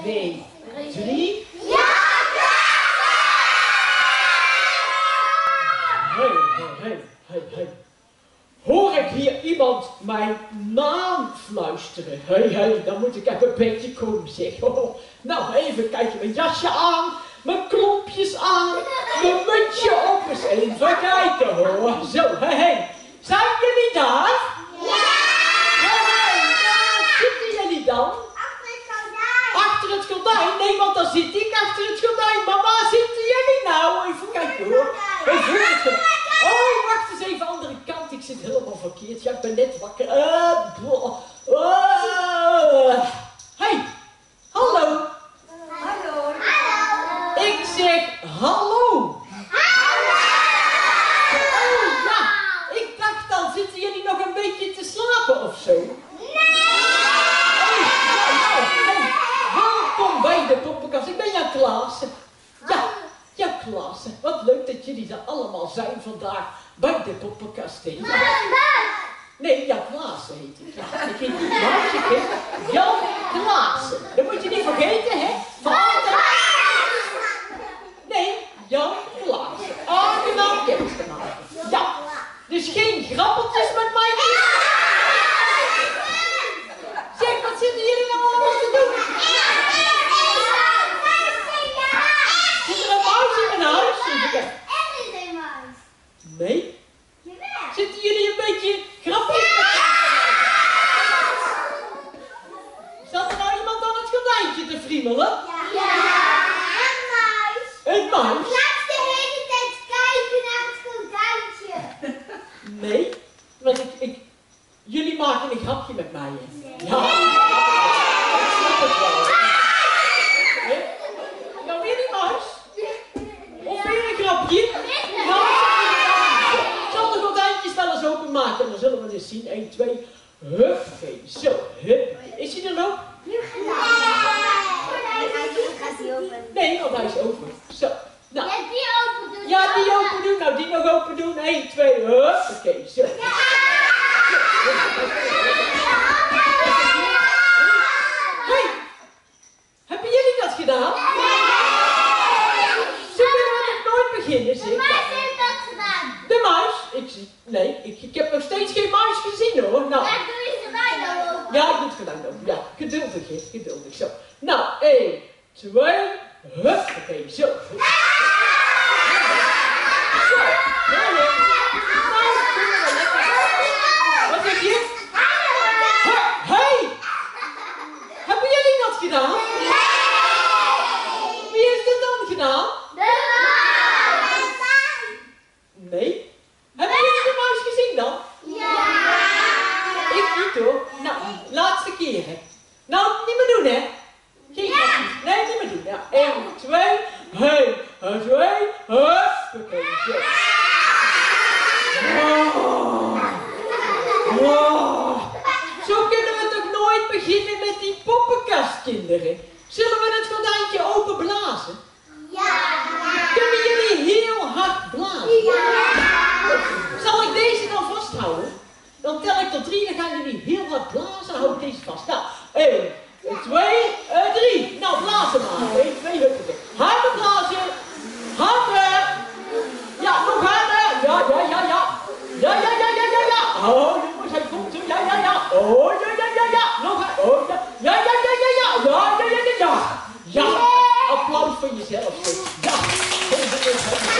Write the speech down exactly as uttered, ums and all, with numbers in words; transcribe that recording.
twee, drie. Ja! Hé, hé, hé, hé, hé. Hoor ik hier iemand mijn naam fluisteren? Hé, hé, dan moet ik even een beetje komen, zeg. Oh, nou, even kijken, mijn jasje aan, mijn klompjes aan, mijn mutsje op. Eens even kijken, hoor. Zo, hé, hé. Zijn jullie daar? Ja! Hé, hé, waar zitten jullie dan? Achter het gordijn. Achter het gordijn? Nee, want dan zit ik achter het gordijn. Maar waar zitten jullie nou? Even kijken, hoor. Even voor het gordijn. Oh, wacht eens even, andere kant. Ik zit helemaal verkeerd. Ja, ik ben net wakker. Uh, uh. Hey, hallo. Hallo. Hallo. Ik zeg hallo. Hallo. Oh, ja. Ik dacht al, zitten jullie nog een beetje te slapen of zo? Nee. Oh, nou, nou, hey. Welkom bij de poppenkast. Ik ben Jan Klaassen. Ja. Ja, Klaassen, wat leuk dat jullie er allemaal zijn vandaag bij de poppenkast. Hè? Ja. Nee, Jan Klaassen heet ik. Ja, ik heet niet Maas, ik heet Jan Klaassen. Dat moet je niet vergeten, hè? Van altijd. Nee, Jan Klaassen. Aangenaam kennis te maken. Ja, dus geen grappeltjes met mij. Zeg, wat zitten jullie nou allemaal te doen? Zit er een muis in mijn huis? Er is een muis. Nee? Jawel. Zitten jullie een beetje grapjes met Zat er nou iemand aan het gordijntje te friemelen? Ja. Een muis. Een muis? Laat de hele tijd kijken naar het gordijntje. Nee, want ik, ik, jullie maken een grapje met mij. Hè? Nee. Ja, ik snap het wel. Hè? Nou, weer die muis? Of weer een grapje? Nou, ik zal de gordijntjes wel eens openmaken. Dan zullen we eens zien. één, twee, hup. Zo, hup. Is hij er nog? Gaat die open? Nee, want hij is open. Zo. Nou. Ja, die open doen. Ja, die open doen. Nou, die nog open doen. één, twee, hup. Oké, zo. Hey, hebben jullie dat gedaan? Ze kunnen we nog nooit beginnen, zeg. De muis heeft dat gedaan. De muis? Ik zie. Nee, ik, ik heb nog steeds geen muis gezien hoor. Nou. Ja, doe je ze mij dan open. Ja, goed gedaan dan. Ja, geduldig, hè. Geduldig. Zo. Nou, één, twee, hup. Oké, zo. Zo. Ja, ja. Nou, kunnen we lekker. Wat zeg je? Hé! Hey. Hebben jullie dat gedaan? Wie heeft dit dan gedaan? De muis. Nee. Hebben jullie de muis gezien dan? Ja. Ik niet hoor. Nou, laatste keer hè. Nou, niet meer doen hè. Geen grapjes. Nee, niet meer doen. Ja, één, twee, heen, en twee, hup. Oké, zo. Wow. Wow. Zo kunnen we toch nooit beginnen met die poppenkastkinderen? Zullen we het gordijntje open blazen? Ja. Kunnen jullie heel hard blazen? Ja. Zal ik deze dan vasthouden? Dan tel ik tot drie, dan gaan jullie heel hard blazen. Hou ik deze vast. Nou, één, twee, drie. Nou, blazen maar. één, twee, huppakee. Harder blazen. Harder. Ja, nog harder. Ja, ja, ja, ja. Ja, ja, ja, ja, ja, ja. Oh, jongens, hij komt er. Ja, ja, ja. Oh, ja, ja, ja, ja. Nog harder. Oh, ja. Ja, ja, ja, ja, ja. Ja, ja, ja, ja, ja. Ja. Applaus voor jezelf. Ja.